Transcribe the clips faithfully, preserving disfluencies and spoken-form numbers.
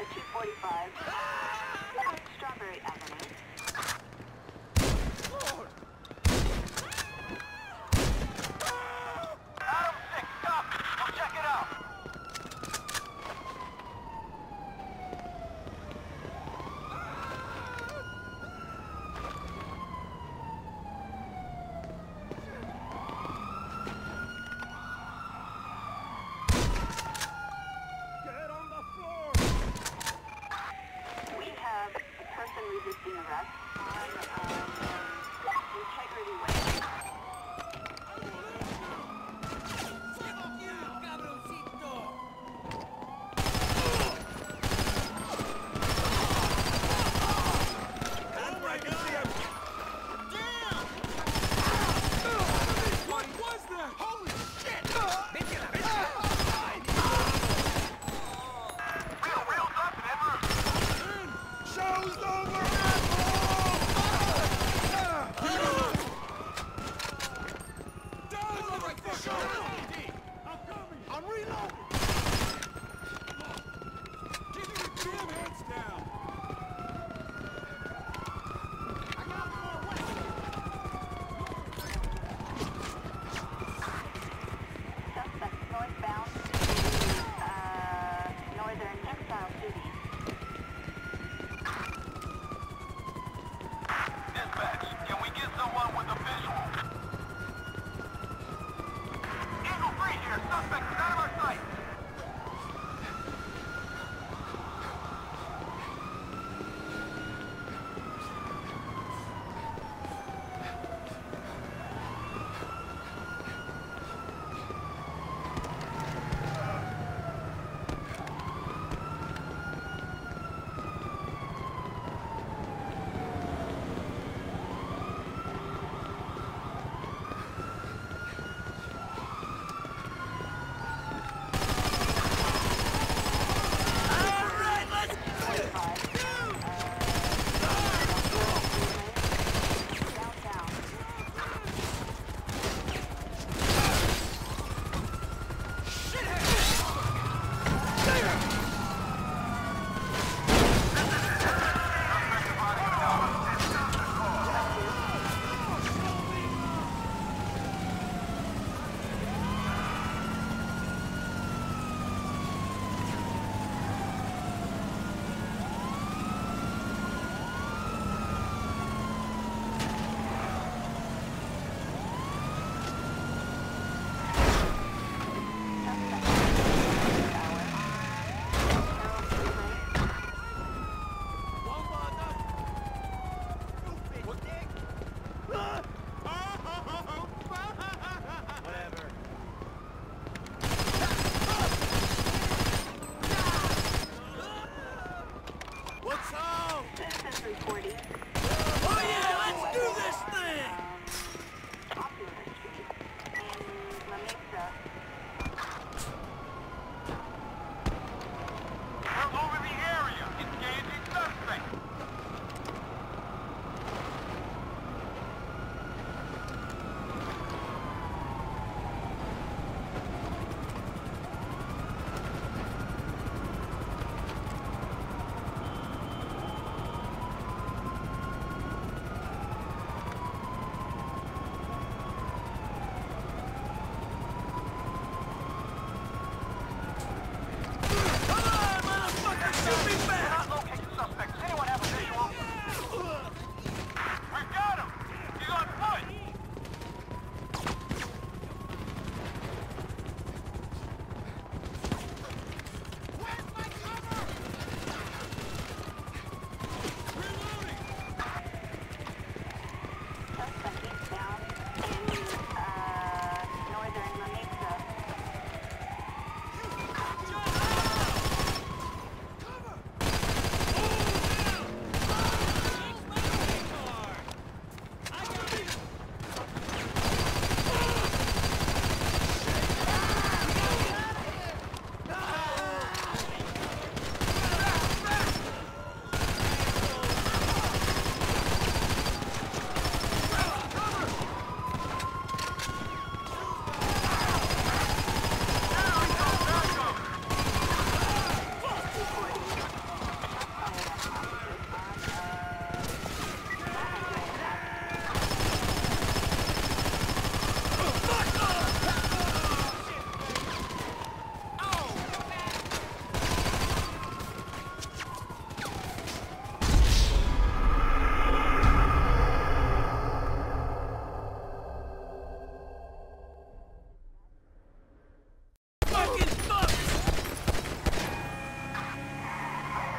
two forty-five. Strawberry Avenue. Lord! Adam six, copy. We'll check it out. Get on the floor! We have a person resisting arrest on um, Integrity Way. What was that? Holy shit! Real, real up, Edward. Show's over, Down, motherfucker! I'm coming! I'm reloading! Keep your damn heads down! I got more weapons! Suspect northbound to uh, northern Exile City. Dispatch, can we get someone with a visual? Eagle three here. Suspect is out of our sight. Downtown. Whatever. What's up? Citizens reporting. Oh yeah, let's do this thing! Popular Street in La Mesa. We're over the area. Engaging suspect.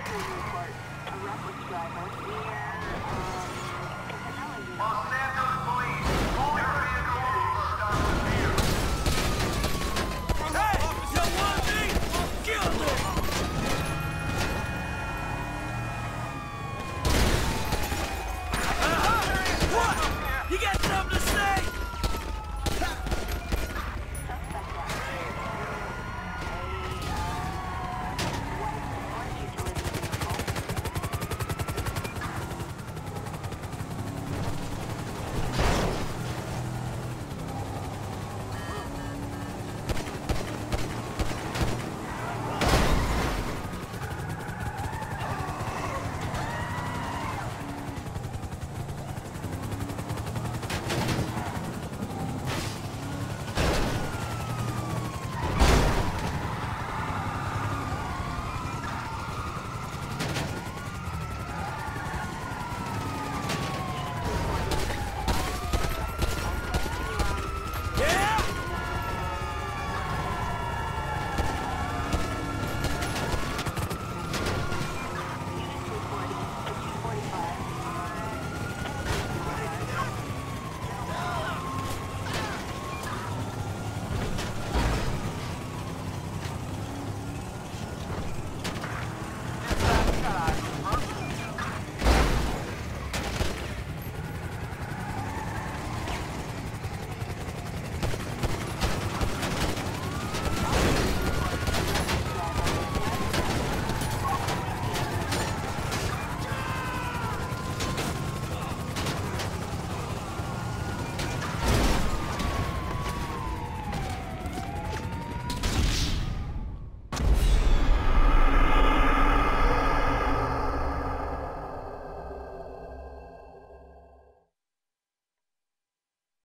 Security report. A reckless driver near, um, Campanella unit. Los Santos